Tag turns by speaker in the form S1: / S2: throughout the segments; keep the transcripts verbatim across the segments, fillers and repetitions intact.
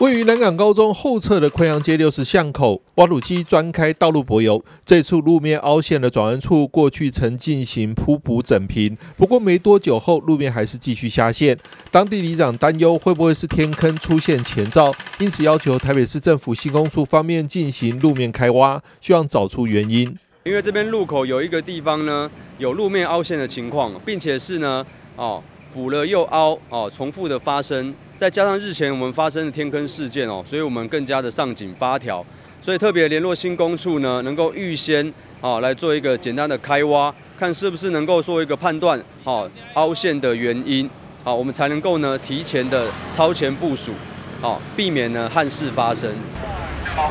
S1: 位于南港高中后侧的昆阳街六十巷口，挖土机专开道路柏油，这处路面凹陷的转弯处，过去曾进行铺补整平，不过没多久后，路面还是继续下陷。当地里长担忧会不会是天坑出现前兆，因此要求台北市政府新工处方面进行路面开挖，希望找出原因。
S2: 因为这边路口有一个地方呢，有路面凹陷的情况，并且是呢，哦。 补了又凹哦，重复的发生，再加上日前我们发生的天坑事件哦，所以我们更加的上紧发条，所以特别联络新工处呢，能够预先哦来做一个简单的开挖，看是不是能够做一个判断，好凹陷的原因，好我们才能够呢提前的超前部署，好避免呢憾事发生。好。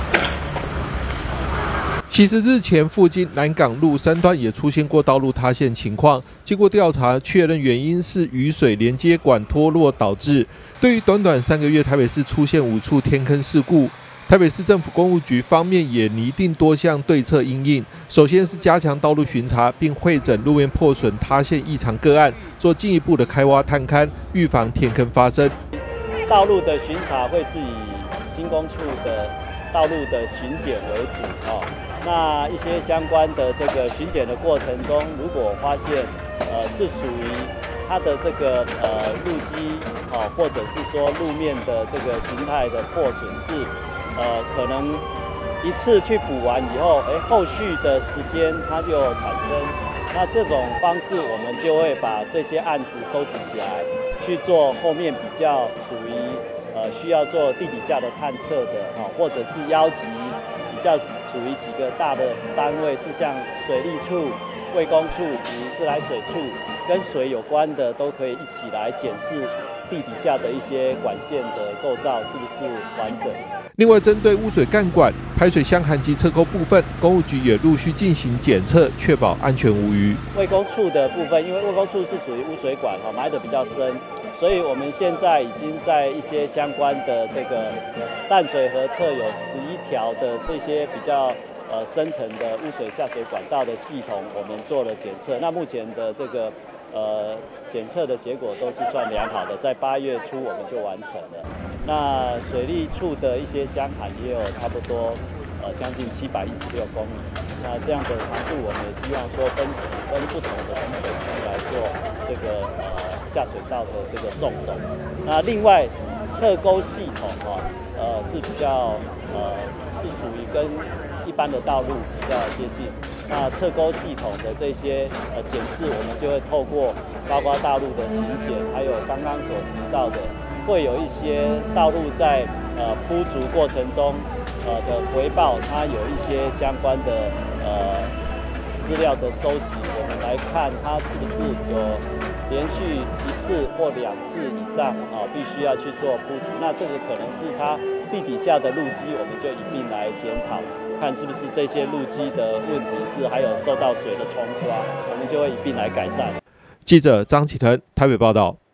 S1: 其实日前附近南港路三段也出现过道路塌陷情况，经过调查确认原因是雨水连接管脱落导致。对于短短三个月台北市出现五处天坑事故，台北市政府工务局方面也拟定多项对策因应。首先是加强道路巡查，并会诊路面破损塌陷异常个案，做进一步的开挖探勘，预防天坑发生。
S3: 道路的巡查会是以新工处的道路的巡检为主哦。 那一些相关的这个巡检的过程中，如果发现呃是属于它的这个呃路基哦，或者是说路面的这个形态的破损是呃可能一次去补完以后，哎后续的时间它就产生，那这种方式我们就会把这些案子收集起来，去做后面比较属于呃需要做地底下的探测的哈、哦，或者是邀集。 比较属于几个大的单位，是像水利处、卫工处及自来水处，跟水有关的都可以一起来检视地底下的一些管线的构造是不是完整。
S1: 另外，针对污水干管、排水箱涵及侧沟部分，工务局也陆续进行检测，确保安全无虞。
S3: 卫工处的部分，因为卫工处是属于污水管哈，埋得比较深。 所以我们现在已经在一些相关的这个淡水河侧有十一条的这些比较呃深层的污水下水管道的系统，我们做了检测。那目前的这个呃检测的结果都是算良好的，在八月初我们就完成了。那水利处的一些箱涵也有差不多呃将近七百一十六公里。那这样的长度，我们也希望说分分不同的分水区来做这个呃。 下水道的这个纵走，那另外侧沟系统哈、哦，呃是比较呃是属于跟一般的道路比较接近。那侧沟系统的这些呃检视，我们就会透过包括大陆的巡检，还有刚刚所提到的，会有一些道路在呃铺筑过程中呃的回报，它有一些相关的呃资料的收集，我们来看它是不是有。 连续一次或两次以上啊，必须要去做铺筑。那这个可能是它地底下的路基，我们就一并来检讨，看是不是这些路基的问题是还有受到水的冲刷，我们就会一并来改善。
S1: 记者张启腾台北报道。